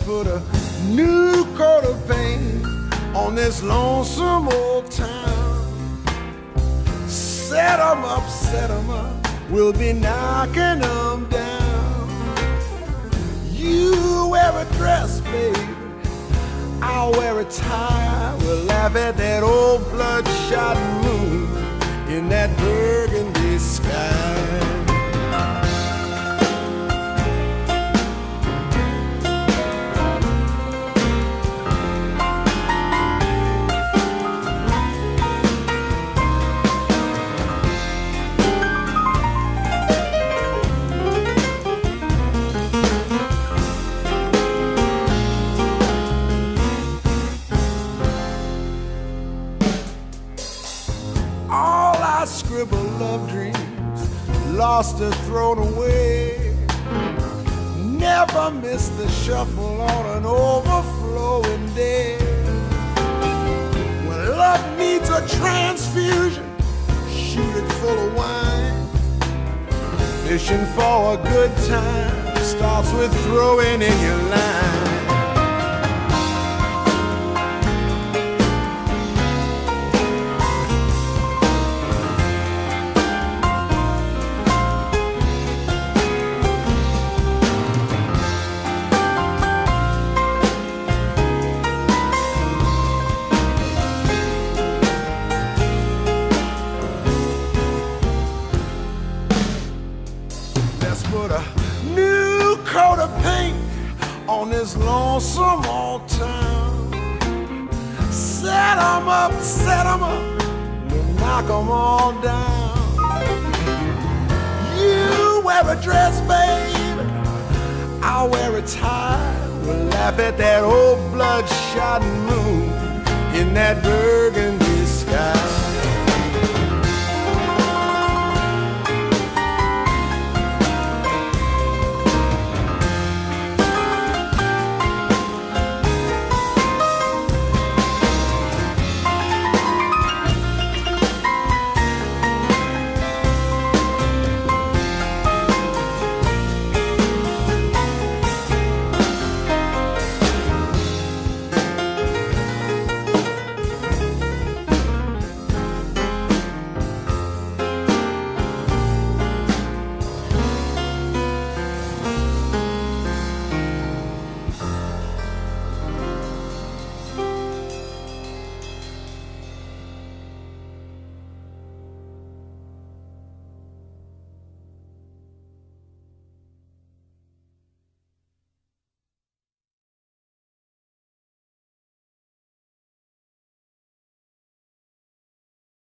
put a new coat of paint on this lonesome old town. Set 'em up, we'll be knocking 'em down. You wear a dress, baby, I'll wear a tie. We'll laugh at that old bloodshot moon in that burgundy sky. All our scribbled love dreams, lost or thrown away. Never miss the shuffle on an overflowing day. When love needs a transfusion, shoot it full of wine. Fishing for a good time starts with throwing in your line. Put a new coat of paint on this lonesome old town. Set 'em up, we'll knock 'em all down. You wear a dress, baby, I'll wear a tie. We'll laugh at that old bloodshot moon in that burgundy